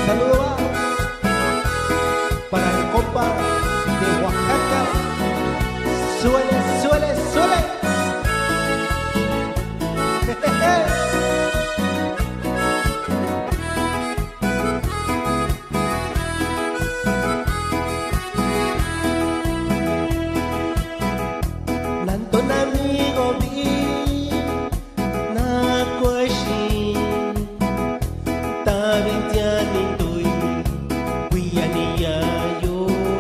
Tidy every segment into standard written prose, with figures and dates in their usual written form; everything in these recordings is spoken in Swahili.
saludo va para el compa de Oaxaca. Suele, suele, suele. Nanton amigo vi na kwashi ta bintiani tui kuyani yayo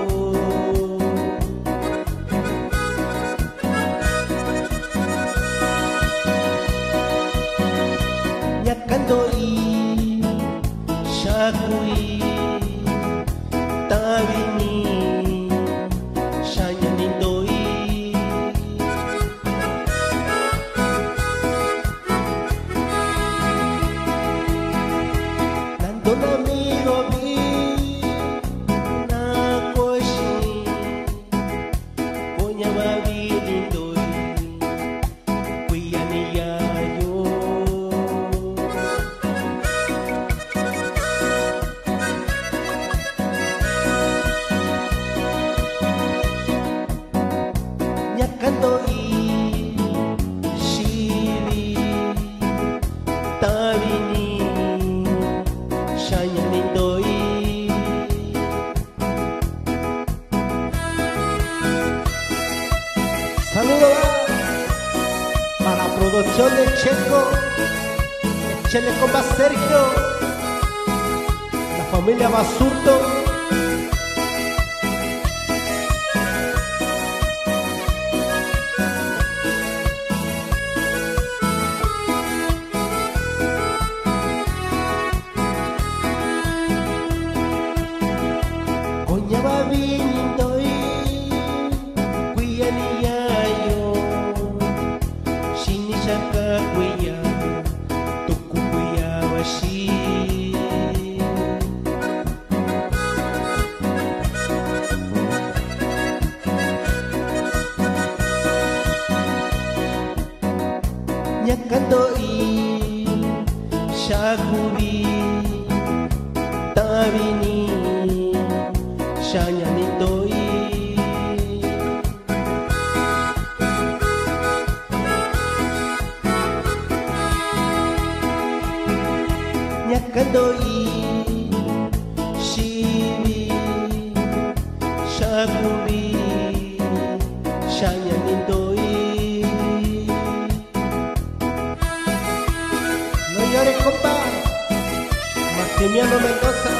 nyakando i shakui ta bini shanyani doi un amigo vi na kwashi konya babi lindoi kuyani yayo nyakando i shiri tabini shanya lindoi saludos para la producción de Checo, Chele compa Sergio, la familia Basurto. Konya babi lindoi kuyani yayo shini shaka kuya tuku kuya washi nyakando i shakuri tabini shanya lindoi nyakando i shiri shakuri shanya lindoi no llores compa Maximiano Mendoza